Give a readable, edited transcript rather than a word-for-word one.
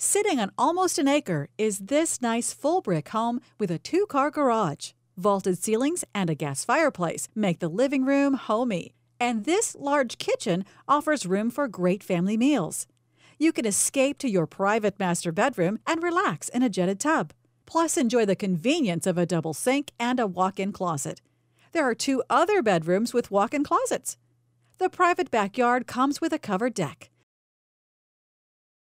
Sitting on almost an acre is this nice full brick home with a 2-car garage. Vaulted ceilings and a gas fireplace make the living room homey. And this large kitchen offers room for great family meals. You can escape to your private master bedroom and relax in a jetted tub. Plus, enjoy the convenience of a double sink and a walk-in closet. There are 2 other bedrooms with walk-in closets. The private backyard comes with a covered deck.